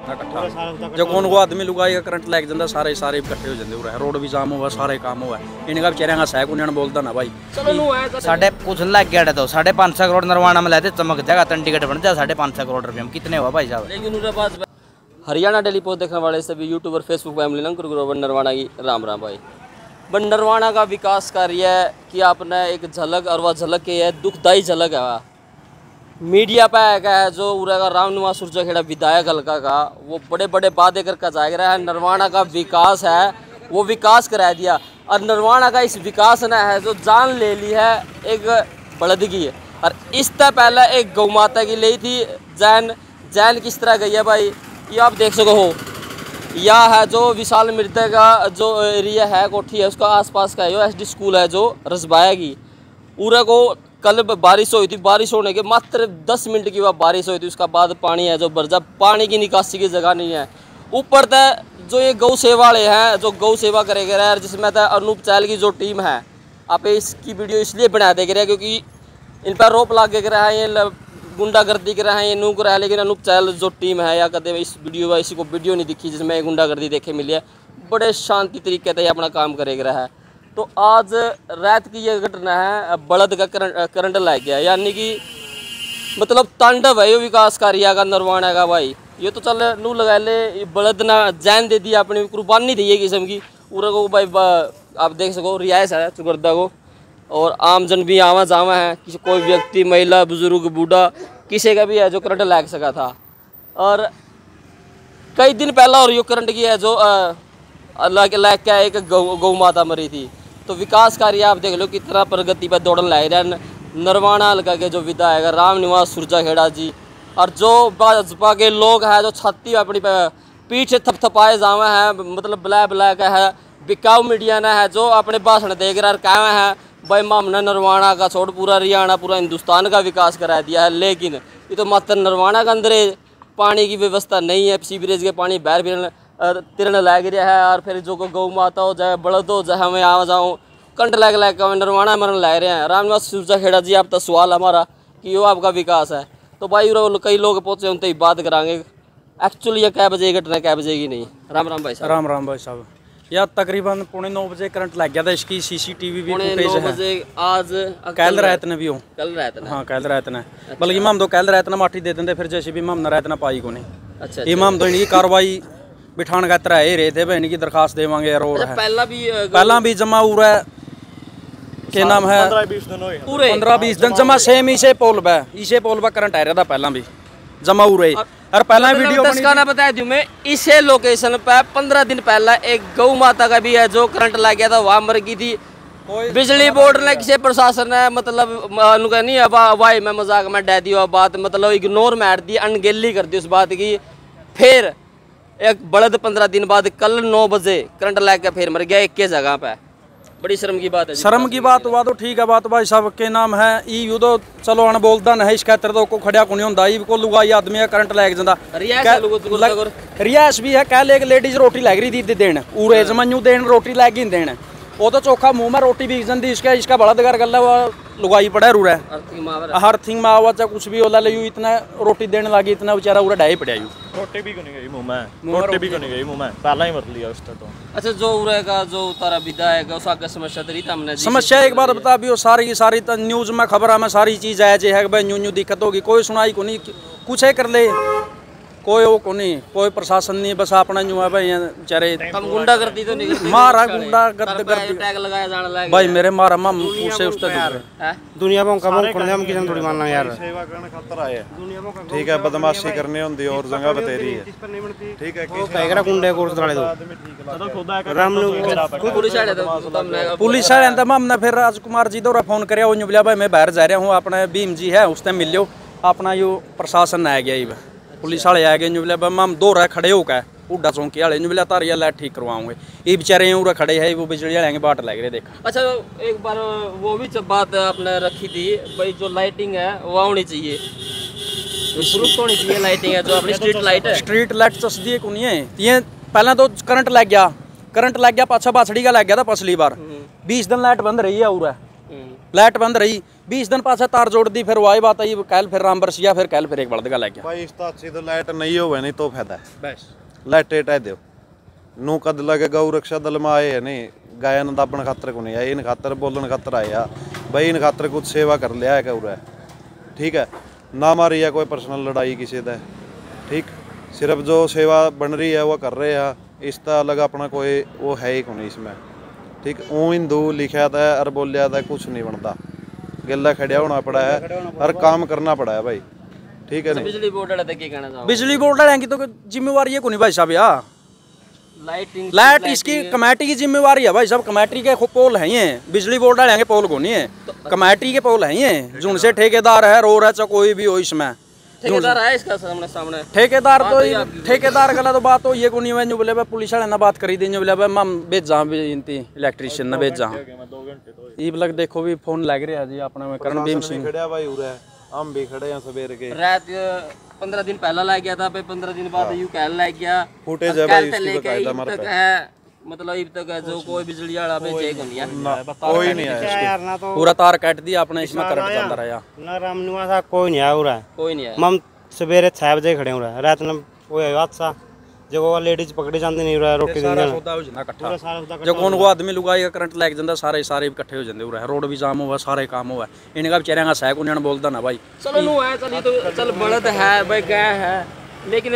इकट्ठा जो कौन को आदमी लुगाई करंट लग जाता सारे इकट्ठे हो जाते उरे रोड भी जाम हुआ सारे काम हुआ इनका बेचारे का सह को बोलता ना भाई साढ़े कुछ लग गया तो 550 करोड़ नरवाना में लेते चमक जाएगा तन टिकट बन जाए 550 करोड़ रुपये में कितने हुआ भाई साहब। लेकिन हरियाणा डेली पोस्ट देखने वाले सभी यूट्यूबर फेसबुक फैमिली नंकर गुरु नरवाना की राम राम भाई। बट नरवाना का विकास कार्य है कि आपने एक झलक और वह झलक के है दुखदाई झलक है मीडिया पे आएगा है जो उरेगा रामनिवास सुरजाखेड़ा विधायक हल्का का वो बड़े बड़े वादे करके जाएगा रहा है नरवाना का विकास है वो विकास करा दिया और नरवाना का इस विकास ने है जो जान ले ली है एक बड़दगी है। और इससे पहले एक गौ माता की ली थी जैन किस तरह गई है भाई ये आप देख सको हो। यह है जो विशाल मृतक का जो एरिया है कोठी है उसका आसपास का है जो SD स्कूल है जो रसबाया की पूरा को कल बारिश हुई थी बारिश होने के मात्र 10 मिनट की वह बारिश हुई थी उसका बाद पानी है जो बरजा पानी की निकासी की जगह नहीं है। ऊपर तक जो ये गौ सेवा वाले हैं जो गौ सेवा करेंगे रहे जिसमें तक अनूप चैल की जो टीम है आप इसकी वीडियो इसलिए बना देंगे रहे क्योंकि इन पर रोप लागे रहा है ये गुंडागर्दी कर रहा है ये नूक रहा है। लेकिन अनूप चैल जो टीम है या कदे इस वीडियो इसी को वीडियो नहीं दिखी जिसमें गुंडागर्दी देखे मिली है बड़े शांति तरीके से अपना काम करेगा रहा है। तो आज रात की यह घटना है बलद का करंट लग गया यानी कि मतलब तांडव है ये विकास कार्य का नरवाना का भाई। ये तो चल नू लगा ले बलद ना जान दे दी अपनी कुर्बानी दी है किस्म की पूरा को भाई आप देख सको रियायत है चुगर्दा को और आम जन भी आवा जावा है किसी कोई व्यक्ति महिला बुजुर्ग बूढ़ा किसी का भी है जो करंट लग सका था। और कई दिन पहला और यो करंट की है जो अल्लाह के लायक क्या एक गौ माता मरी थी। तो विकास कार्य आप देख लो कितना प्रगति पर दौड़न लाए रहे नरवाना हल्का के जो विधायक रामनिवास सुरजाखेड़ा जी और जो भाजपा के लोग हैं जो छाती अपनी पीछे थपथपाए जावे हैं मतलब ब्लैक है बिकाऊ मीडिया ने है जो अपने भाषण देख रहा कहवे हैं भाई मामना नरवाना का छोड़ पूरा हरियाणा पूरा हिंदुस्तान का विकास करा दिया है। लेकिन ये तो मात्र नरवाना के अंदर पानी की व्यवस्था नहीं है सीवरेज के पानी बाहर तिरन लग रहा है और फिर जो गौ माता हो जाए बड़द हो जाए हमें आ जाऊँ कंट लग कर नरवाना मरन लग रहे हैं। रामनिवास सुरजाखेड़ा जी आप तो सवाल हमारा कि वो आपका विकास है तो भाई कई लोग पहुँचे उनसे ही बात कराएंगे एक्चुअली ये क्या बजे घटना क्या बजेगी नहीं। राम राम भाई साहब। राम भाई साहब या तकरीबन 9:45 बजे करंट लग गया था इसकी CCTV भी फुटेज है आज कल रात ने भी हो कल रात ने हाँ कल रात ने बल्कि इमाम तो कल रात ने माठी दे देंगे फिर जैसे भी इमाम न रात ना पाई को नहीं। अच्छा इमाम तो इनकी कार्रवाई बिठान का तरह ही रहे थे भाई इनकी दरखास्त देवांगे यार और पहला भी जमा हुआ है क्या नाम है 15-20 दिन जमा सेम इसे पोल बा करंट आ रहा था पहला भी जमा हो रही और पहला वीडियो का बता दूं मैं इसे लोकेशन पे 15 दिन पहला एक गौ माता का भी है जो करंट लग गया था वहाँ मर गई थी। बिजली बोर्ड ने किसी प्रशासन ने मतलब नहीं वाई मैं मजाक में डह दी बात मतलब इग्नोर मार दी अनगेली कर दी उस बात की। फिर एक बड़द 15 दिन बाद कल 9 बजे करंट लग के फिर मर गया एक के जगह पे। बड़ी शर्म की बात है शर्म की बात हुआ तो ठीक है बात भाई साहब के नाम है यू तो चलो अन बोलता नहीं इस खातर तो को खड़िया को नहीं होंदा ई को लुगाई आदमी है करंट लग जांदा रियास भी है कह ले एक लेडीज रोटी लग रही थी देन उरे जमन्यू देन रोटी लग गई देन वो तो चोखा मुंह में रोटी बीक जाती इसका बड़ा दगर गल लुगाई पड़ा रू हर थिंग में आवा चाहे कुछ भी होला ले इतना रोटी देने लगी इतना बेचारा उरा डाई पड़ा रोटी भी नहीं गई मुंह में रोटी भी नहीं गई मुंह में पहला ही मर लिया उसने तो। अच्छा जो उरे का जो तारा विधायक है उसका समस्या तरी हमने समस्या एक बार बता भी सारी की सारी न्यूज में खबर में सारी चीज आया है भाई न्यू दिक्कत होगी कोई सुनाई को नहीं कुछ है कर ले कोई वो को नहीं कोई प्रशासन नहीं बस अपना न्यू है भाई बेचारे हम गुंडा करती तो नहीं मारा गुंडा करते टैग लगाया जाने लगा भाई मेरे मारा मम उसे उस दुनिया में कम हम किसी थोड़ी मानना यार सेवा करने खातर आए ठीक है बदमाशी करनी होंदी और जगह बतेरी है ठीक है वो कहेगा गुंडे कोर्स डाले दो राम पुलिस वाले अंदर हमने फिर राजकुमार जी दौरा फोन करया वो बोलिया भाई मैं बाहर जा रहा हूँ अपने भीम जी है उस टाइम मिल लो अपना यो प्रशासन आ गया पुलिस वाले आ गए बोले हम दो रह खड़े होकर उड्डा चौंकी वाले बोले तारिया लाइट ठीक करवाऊंगे ये बेचारे उरा खड़े है वो बिजली वाले बाट लग रहे देखा। अच्छा एक बार वो भी बात आपने रखी थी भाई जो लाइटिंग है वो होनी चाहिए होनी चाहिए लाइटिंग है जो अपनी स्ट्रीट लाइट चसदी को नहीं है ये पहले तो करंट लग गया पाछा बाछड़ी का लग गया था पिछली बार 20 दिन लाइट बंद रही है उरा लाइट बंद रही 20 दिन पास तार जोड़ दी, फिर वही बात आई कल फिर राम बरसिया, फिर कल फिर एक बल्द का लग गया भाई इस तो अच्छी तो लाइट नहीं होवे नहीं तो फायदा है बस लाइट टेटा दो नू कद लगे गौ रक्षा दल में आए है नहीं गायन दाबन खातर को नहीं आए, इन खातर बोलन खातर आए आ भाई, इन खातर कुछ सेवा कर लिया है कौर है ठीक है ना मारी है कोई पर्सनल लड़ाई किसी का ठीक, सिर्फ जो सेवा बन रही है वो कर रहे हैं, इसका अलग अपना कोई वो है ही को नहीं इसमें ठीक। वो हिंदू लिखा था और बोलिया था कुछ नहीं बनता, गला खड़िया होना पड़ा है हर काम करना पड़ा है भाई ठीक है नहीं। बिजली बोर्ड वाले तक कहना चाहूँ, बिजली बोर्ड वाले की तो जिम्मेवारी है को नहीं भाई साहब यार, लाइट इसकी कमेटी की जिम्मेवारी है भाई साहब, कमेटी के पोल है ये, बिजली बोर्ड वाले के पोल को नहीं है, कमेटी के पोल है ये, जिनसे ठेकेदार है रो रहा चाहे कोई भी हो इसमें ठेकेदार है इसका सामने ठेकेदार तो ठेकेदार गला तो बात हो ये को नहीं है बोले पुलिस वाले ना बात करी दी बोले मैं भेज जा इनती इलेक्ट्रीशियन ना भेज जा ये लग देखो भी फोन लग रहा है जी अपना में करण भीम सिंह खड़िया भाई उरे हम भी खड़े हैं सवेरे के रात 15 दिन पहला लग गया था, फिर 15 दिन बाद यू कल लग गया, फुटेज है भाई इसकी बकायदा हमारे तक है मतलब अब तक जो कोई बिजली वाला पे चेक नहीं है, कोई नहीं है यार ना तो पूरा तार काट दिया अपने इसमें करंट चलता रहा ना रामनुआ सा कोई नहीं आया उरा, कोई नहीं है। हम सवेरे 6 बजे खड़े उरा रात में वो हादसा जो वो लेडीज पकड़ी जाती नहीं उरा रोटी सारा देंगे सौदा हो जाना इकट्ठा, पूरा सारा उसदा जो कौन को आदमी लुगाई करंट लग जाता सारे सारे इकट्ठे हो जाते उरा रोड भी जाम हुआ सारे काम हुआ इनका बेचारे का सह को बोलता ना भाई चलो नु है चली तो चल बड़द है भाई गाय है, लेकिन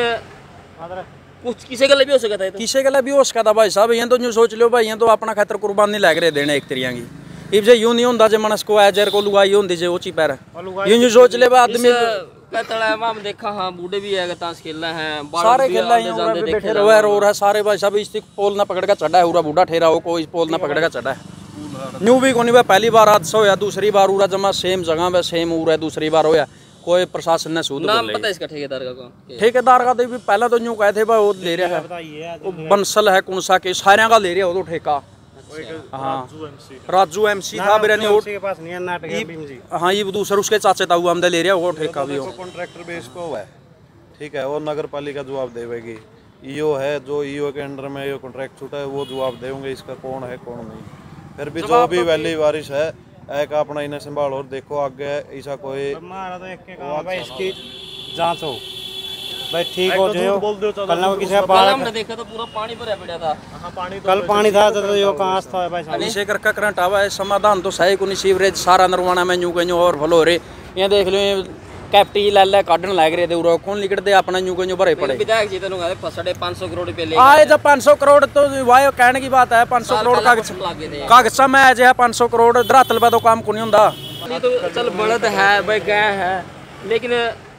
कुछ किसी का भी हो सकता है तो किसी के लिए भी हो सकता भाई साहब, ये तो यूँ सोच लो भाई ये तो अपना खातर कुर्बानी लग रहे देने एक तरिया की, इब जे यूँ नहीं होता जे मनस को एजर को लुगाई होती जे वो पैर यूँ सोच ले आदमी कहता हम देखा हाँ बूढ़े भी है ताश खेलना है सारे खेल रहे बैठे रहे रो रहा सारे भाई साहब इस पोल ना पकड़ का चढ़ा है पूरा बूढ़ा ठेरा हो कोई पोल ना पकड़ का चढ़ा है न्यू भी कोनी पहली बार हादसा होया, दूसरी बार उरा जमा सेम जगह पे सेम उरा दूसरी बार होया, कोई प्रशासन ने सूद नाम पता इसका ठेकेदार का कौन? ठेकेदार का तो भी पहला तो यूँ कहे थे भाई वो ले रहा है वो बंसल है कौन सा के सारे का ले रहा है वो तो ठेका हाँ राजू एमसी था बिरयानी के पास नहीं है नाटक है भीम जी, हाँ ये दूसरा उसके चाचे ताऊ हमने ले रहा है वो ठेका भी हो कॉन्ट्रैक्टर बेस पे हुआ है ठीक है, और नगर पालिका जवाब देवेगी, ईओ है जो ईओ के अंडर में ये कॉन्ट्रैक्ट छूटा है वो जवाब देंगे इसका कौन है कौन नहीं, फिर भी जो भी वैली वारिश है एक अपना इन्हें संभालो और देखो आगे ऐसा कोई हमारा तो एक के काम है भाई इसकी जांच हो भाई ठीक हो जाओ, कल ना किसी का कल हमने देखा तो पूरा पानी भरा पड़ा था, कल पानी था तो यो कहाँ था है भाई साहब, इसे करके करंट आवा है समाधान तो सही को नहीं, सीवरेज सारा नरवाना में यूं कहीं और भलो रे ये देख लो ये कैप्टी लाल काटन लग रहे थे उरा कौन लिखट दे अपना यूं कहीं भरे पड़े विधायक जी तेन फसड़े 500 करोड़ रुपए ले आए जब 500 करोड़ तो वाह कहने की बात है 500 करोड़ कागज में है जो 500 करोड़ धरातल पे तो काम को नहीं होता तो चल बड़द है भाई गाय है, लेकिन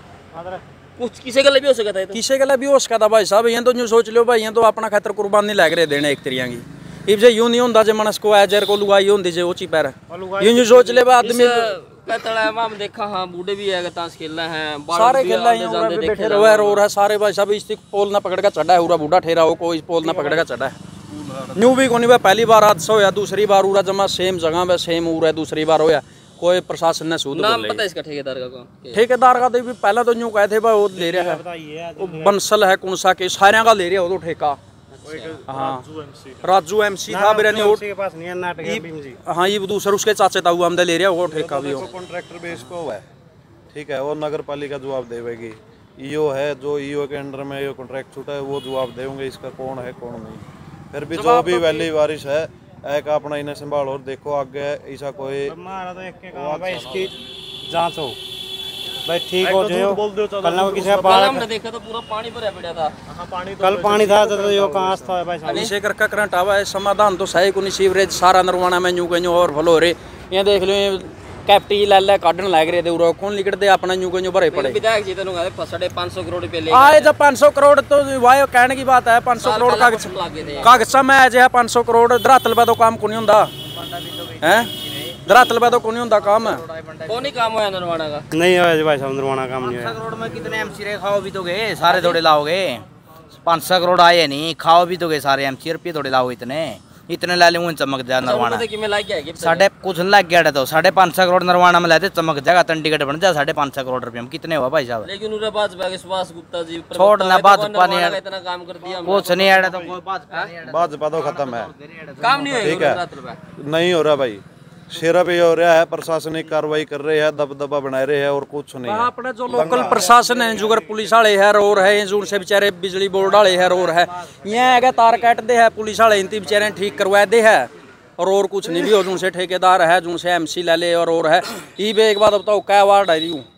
कुछ किसी का भी हो सकता है तो किसी के लिए भी हो सकता भाई साहब, ये तो यूँ सोच लो भाई ये तो अपना खातर कुर्बानी लग रहे देने एक तरिया की, इब जे यूँ नहीं होता जे मनस को एजर को लुगाई होती जे वो पैर यूँ सोच ले आदमी कहता हम देखा हाँ बूढ़े भी है ताश खेलना है, सारे खेल रहे बैठे रहे रो रहा सारे भाई साहब इस पोल ना पकड़ का चढ़ा है पूरा बूढ़ा ठेरा हो कोई पोल ना पकड़ का चढ़ा है न्यू भी कोनी पहली बार हादसा होया, दूसरी बार उरा जमा सेम जगह पे सेम उरा दूसरी बार होया, कोई प्रशासन ने सूद नाम पता इसका ठेकेदार का कौन? ठेकेदार का तो भी पहला तो यूँ कहे थे भाई वो ले रहा है वो बंसल है कौन सा के सारे का ले रहा है वो तो ठेका हाँ राजू एमसी था बिरयानी के पास नहीं है नाटक है भीम जी, हाँ ये दूसरा उसके चाचे ताऊ हमने ले रहा है वो ठेका भी हो कॉन्ट्रैक्टर बेस पे हुआ है ठीक है, और नगर पालिका जवाब देवेगी, ईओ है जो ईओ के अंडर में ये कॉन्ट्रैक्ट छूटा है वो जवाब देंगे इसका कौन है कौन नहीं, फिर भी जो भी वैली वारिश है एक अपना इन्हें संभालो और देखो आगे ऐसा कोई हमारा तो एक के काम है भाई इसकी जांच हो भाई ठीक हो जाओ, कल ना किसी का हमने देखा तो पूरा पानी भरा पड़ा था, कल पानी था तो यो कहाँ था है भाई साहब, इसे करके करंट आवा है समाधान तो सही को नहीं, सीवरेज सारा नरवाना में यूँ कहीं और भलो रे ये देख लो ये कैप्टी लाल काटन लग रहे थे उरा कौन लिखट दे अपना यूँ कहीं भरे पड़े विधायक जी तेन फसड़े 500 करोड़ रुपए ले आए जब 500 करोड़ तो वाह कहने की बात है 500 करोड़ कागज में है जो 500 करोड़ धरातल पे तो काम को नहीं होता है, धरातल पे तो को नहीं होता काम कौन ही काम होया नरवाना का नहीं है भाई साहब नरवाना काम नहीं है, 500 करोड़ में कितने एमसी रे खाओ भी तो गए सारे थोड़े लाओगे, 500 करोड़ आए नहीं खाओ भी तो गए सारे एमसी रुपये थोड़े लाओ इतने ले लूँ चमक जाए नरवाना साढ़े कुछ लग गया तो 550 करोड़ नरवाना में लेते चमक जाएगा तंडीगढ़ बन जाए 550 करोड़ रुपये में कितने हुआ भाई साहब, लेकिन उरे भाजपा के सुभाष गुप्ता जी छोड़ना भाजपा ने इतना काम कर दिया कुछ नहीं आया तो कोई भाजपा तो खत्म है काम नहीं ठीक है, नहीं हो रहा भाई शेरा पे हो रहा है, प्रशासनिक कार्रवाई कर रहे हैं, दबदबा बना रहे हैं और कुछ नहीं है। अपने जो लोकल प्रशासन है जुगर पुलिस वाले है रोर है जो से बेचारे बिजली बोर्ड वाले है रोर है यहाँ है तार काट दे है पुलिस वाले इनती बेचारे ठीक करवा दे है और कुछ नहीं भी हो जो से ठेकेदार है जो से MC ले ले और है ये भी एक बात बताओ क्या वार्ड है यूँ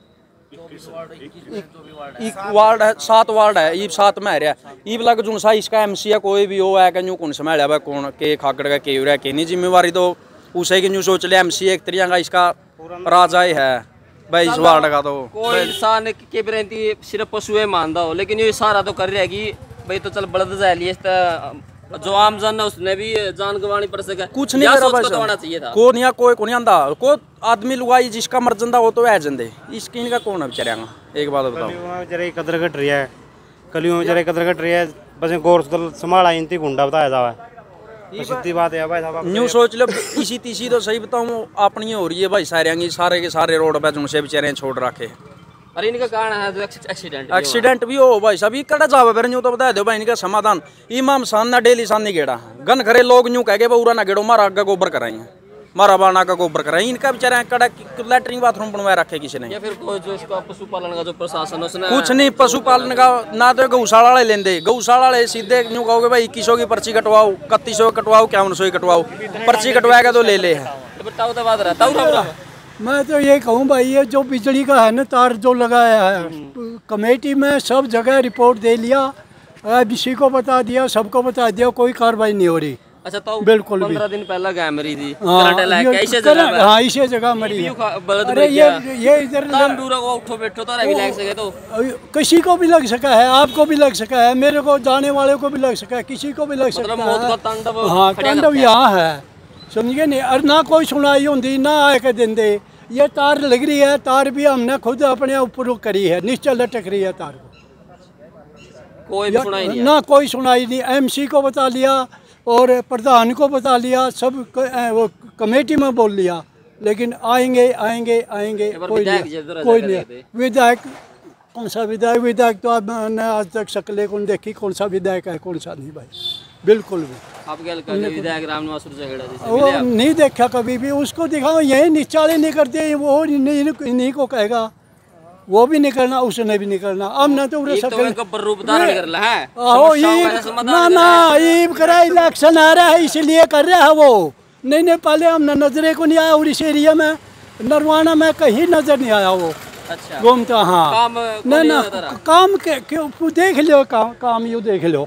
वार्ड है 7 वार्ड है ये 7 में रहा ये लग जो सा इसका MC है कोई भी हो है कि कौन संभाला भाई कौन के खाकड़ का के रहा के नहीं जिम्मेवारी तो उसे की न्यू सोच लिया MC एक तरिया का इसका राजा ही है भाई इस वार्ड का तो कोई इंसान के प्रति सिर्फ पशु है मानता हो लेकिन ये सारा तो कर रहा है कि भाई तो चल बलद जाए लिए जो आम जन है उसने भी जान गंवानी पड़ सके कुछ नहीं कर तो होना चाहिए था को नहीं कोई को नहीं आंदा को आदमी लुगाई जिसका मर जंदा वो तो है जंदे इसकी इनका कौन है बेचारा एक बात बताओ बेचारे कदर घट रही है कलियों में बेचारे कदर घट रही है बस गौर संभाला इनती गुंडा बताया जावा सीधी बात है भाई साहब न्यू सोच लो इसी तीसी तो सही बताऊं अपनी हो रही है भाई सारे के सारे रोड पे से बेचारे छोड़ रखे अरे इनका कारण है जो एक्सीडेंट भी हो भाई सभी कड़ा जावे फिर यूं तो बता दो भाई इनका समाधान इमाम सामना डेली सामने गेड़ा गन खरे लोग यूं कह के पूरा ना गेड़ो मारा आगे गोबर कराएंगे मारा बाना का गोबर कराएंगे इनका बेचारा कड़ा लैट्रिन बाथरूम बनवाया रखे किसी ने या फिर कोई जो इसका पशुपालन का जो प्रशासन उसने कुछ नहीं पशुपालन का ना तो गौशाला वाले लेंदे गौशाला वाले सीधे यूं कहोगे भाई 2100 की पर्ची कटवाओ 3100 कटवाओ 5100 कटवाओ पर्ची कटवाएगा तो ले ले है बताओ तो बात रहता मैं तो ये कहूँ भाई ये जो बिजली का है ना तार जो लगाया है कमेटी में सब जगह रिपोर्ट दे लिया किसी को बता दिया सबको बता दिया कोई कार्रवाई नहीं हो रही अच्छा तो बिल्कुल 15 दिन पहले गाय मरी थी हाँ इसे जगह मरी अरे ये इधर उठो बैठो तो भी लग सके तो किसी को भी लग सका है आपको भी लग सका है मेरे को जाने वाले को भी लग सका है किसी को भी लग सकता है हाँ तांडव यहाँ है समझिए नहीं और ना कोई सुनाई होती ना आके देंदे ये तार लग रही है तार भी हमने खुद अपने ऊपर करी है नीचे लटक रही है तार को कोई भी सुनाई नहीं ना कोई सुनाई नहीं MC को बता लिया और प्रधान को बता लिया सब वो कमेटी में बोल लिया लेकिन आएंगे आएंगे आएंगे कोई नहीं विधायक कौन सा विधायक तो आपने आज तक शक्लें कौन देखी कौन सा विधायक है कौन सा नहीं भाई बिल्कुल भी आप क्या विधायक रामनिवास वो नहीं देखा कभी भी उसको दिखाओ यही निचाले नहीं करते वो इन्हीं को कहेगा वो भी नहीं करना उसने भी नहीं करना अब ना तो ना ईब करा इलेक्शन आ रहा है इसलिए कर रहा है वो नहीं पहले हमने नजरे को नहीं आया और इस एरिया में नरवाना में कहीं नजर नहीं आया वो अच्छा घूमता हाँ ना काम के देख लो काम यू देख लो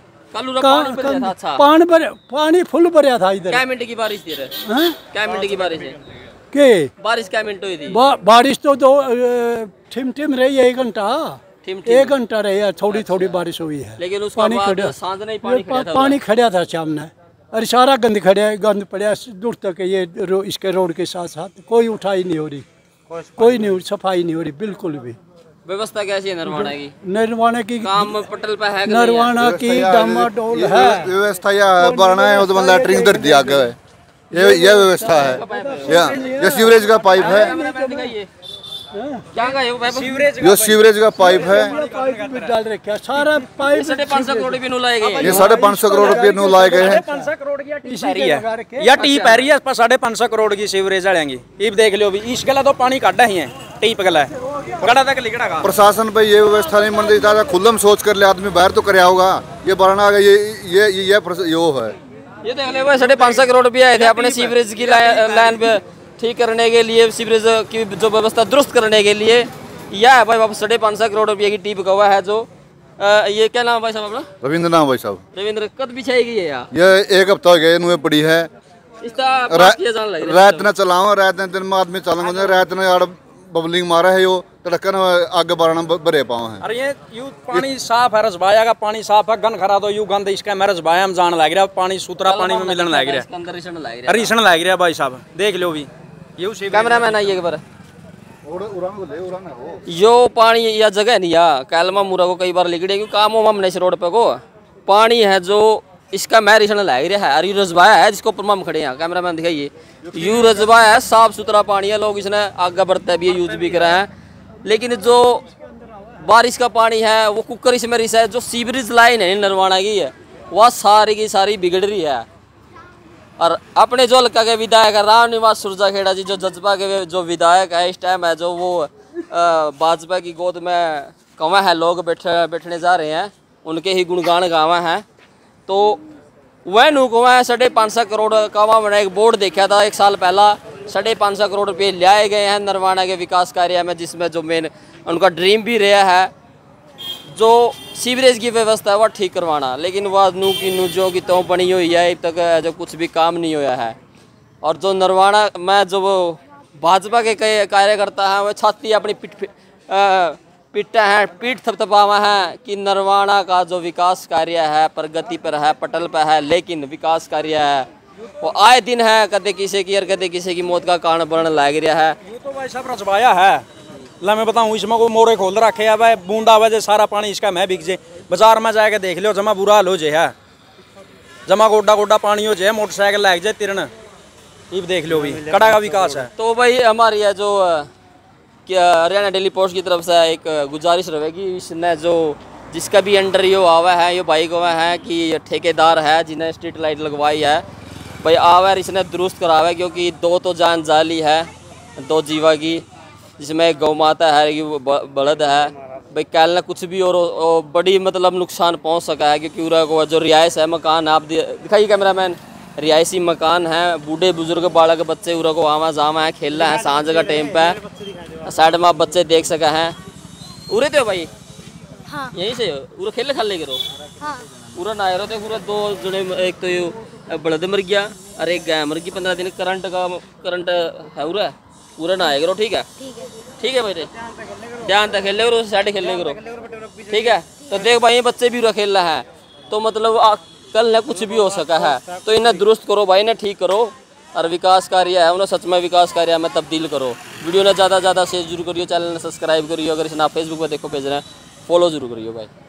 पानी फुल भरया था इधर क्या मिनट की बारिश थी क्या मिनट की बारिश है के बारिश क्या मिनट हुई थी बारिश तो दो ठिम रही है 1 घंटा 1 घंटा रही है थोड़ी बारिश हुई है लेकिन उसका पानी खड़ा था सामने और सारा गंद पड़ा दूर तक ये इसके रोड के साथ साथ कोई उठाई नहीं हो रही कोई नहीं सफाई नहीं हो रही बिल्कुल भी व्यवस्था कैसी है नरवाना की काम पटल पे है नरवाना की डामाडोल है व्यवस्था यह बरना है तो लैटरिन उधर दिया गया है ये व्यवस्था है ये सीवरेज का पाइप है क्या का ये सीवरेज का पाइप है डाल रखा सारा पाइप 550 करोड़ रुपए लाए गए ये 550 करोड़ रुपए लाए गए हैं 550 करोड़ की टीप है रही है 550 करोड़ की सीवरेज डालेंगी टीप देख लो भी इस गला तो पानी काटा ही है टीप गला गड़ा तक लिखड़ा का प्रशासन पे ये व्यवस्था नहीं बन रही खुल्लम सोच कर ले आदमी बाहर तो कराया होगा ये बढ़ना ये है ये देख ले भाई 550 करोड़ रुपए आए थे अपने सीवरेज की लाइन पे ठीक करने के लिए सीवरेज की जो व्यवस्था दुरुस्त करने के लिए यह है भाई 550 करोड़ रुपए की टीप गवा है जो ये क्या नाम भाई साहब अपना रविंद्र नाम भाई साहब रविंद्र कद बिछाएगी ये यार ये 1 हफ्ता हो गया इन्हें पड़ी है रात न चलाओ रात न दिन में आदमी चलेंगे रात न यार बबलिंग मारा है यो तड़कन आगे बढ़ना भरे पाओ है अरे ये यू पानी साफ है रसबाया का पानी साफ है गन खरा तो यू गंद इसका मैं रसबाया हम जान लग रहा पानी सूत्रा पानी में मिलने लग रहा रिसन लग रहा भाई साहब देख लो भी कैमरामैन आइए एक बार यो पानी या जगह नहीं या कैलमा मुरा को कई बार लिख क्योंकि काम हो हमने इस रोड पे को पानी है जो इसका मैं रिशन लग रहा है और यू रजबाया है जिसको ऊपर हम खड़े हैं कैमरामैन दिखाइए यू रजबाया है साफ सुथरा पानी है लोग इसने आगे बढ़ते भी यूज भी करा है लेकिन जो बारिश का पानी है वो कुकर इसमें रिसा है जो सीवरेज लाइन है नरवाना की है वह सारी की सारी बिगड़ रही है और अपने जो हल्का के विधायक है राम निवास सुरजाखेड़ा जी, जो जज्बा के जो विधायक है इस टाइम है, जो वो भाजपा की गोद में कौवा है, लोग बैठने जा रहे हैं, उनके ही गुणगान गावा हैं। तो वह नुकवा है 550 करोड़ का वहाँ मैंने एक बोर्ड देखा था 1 साल पहला, 550 करोड़ रुपये लाए गए हैं नरवाना के विकास कार्य में, जिसमें जो मेन उनका ड्रीम भी रहा है जो सीवरेज की व्यवस्था है वह ठीक करवाना, लेकिन वह जो की तो बनी हुई है अब तक जो कुछ भी काम नहीं होया है। और जो नरवाना में जो वो भाजपा के कई कार्यकर्ता हैं वह छाती अपनी पीठ थपथपावा है कि नरवाना का जो विकास कार्य है प्रगति पर है, पटल पर है, लेकिन विकास कार्य है वो आए दिन है कदे किसी की और कदे किसी की मौत का कारण बनने लग रहा है। ये तो भाई साहब रचवाया है, ला मैं बताऊँ, इसमें को मोरे खोल रखे है भाई, बूंदा वजह सारा पानी इसका मैं बिक जे, बाजार में जाके देख लो जमा बुरा हाल हो जाए है, जमा गोड्डा गोड्डा पानी हो जाए, मोटरसाइकिल लग जाए तिरन, ये देख लो भी कड़ा का विकास है। तो भाई हमारी है जो क्या हरियाणा डेली पोस्ट की तरफ से एक गुजारिश रहेगी, इसने जो जिसका भी अंडर ये आवा है, ये भाई को है कि ठेकेदार है जिन्हें स्ट्रीट लाइट लगवाई है, भाई आवा इसने दुरुस्त करावा, क्योंकि 2 तो जान जाली है 2 जीवा की, जिसमें एक गौ माता है, बलद है, भाई कल कुछ भी और बड़ी मतलब नुकसान पहुंच सका है, क्योंकि पूरा को जो रिहायश है मकान आप दिखाइए कैमरामैन, रिहायशी मकान है, बूढ़े बुजुर्ग बालक बच्चे पूरा को आवा जावा है, खेलना है, सांझ का टाइम पे साइड में आप बच्चे देख सका है। उरे थे भाई हाँ। यहीं से पूरा खेल खाले करो हाँ। पूरा ना रहो, पूरा 2 जने, एक तो ये बलद मर गया और एक गाय मर गई 15 दिन, करंट है पूरा ना आया करो, ठीक है ठीक है भाई, ध्यान तक खेले करो, साइड खेलने करो, ठीक है। तो देख भाई ये बच्चे भी खेल रहे हैं, तो मतलब कल न कुछ भी हो सका है, तो इन्हें दुरुस्त करो भाई, इन्हें ठीक करो और विकास कार्य है उन्हें सच में विकास कार्य में तब्दील करो। वीडियो ने ज़्यादा से ज़्यादा शेयर जरूर करियो, चैनल ने सब्सक्राइब करियो, अगर इसे आप फेसबुक पर देखो पेज रहे हैं फॉलो जरूर करियो भाई।